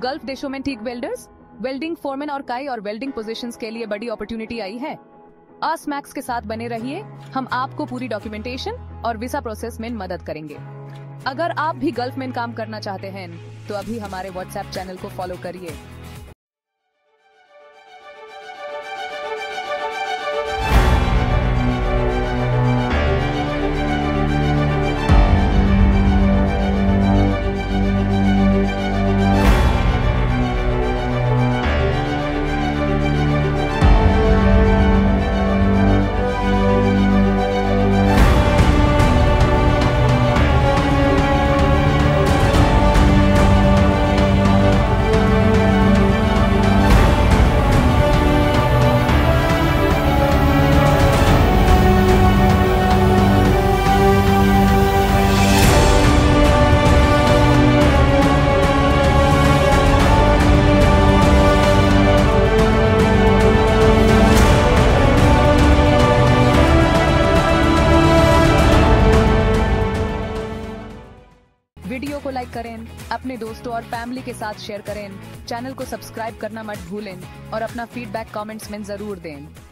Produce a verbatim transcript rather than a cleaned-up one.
Gulf देशों में ठीक वेल्डर्स, वेल्डिंग फोरमैन और काई और वेल्डिंग पोजीशंस के लिए बड़ी अपॉर्चुनिटी आई है। आस्क मैक्स के साथ बने रहिए, हम आपको पूरी डॉक्यूमेंटेशन और वीजा प्रोसेस में मदद करेंगे। अगर आप भी गल्फ में काम करना चाहते हैं तो अभी हमारे व्हाट्सएप चैनल को फॉलो करिए। वीडियो को लाइक करें, अपने दोस्तों और फैमिली के साथ शेयर करें, चैनल को सब्सक्राइब करना मत भूलें और अपना फीडबैक कमेंट्स में जरूर दें।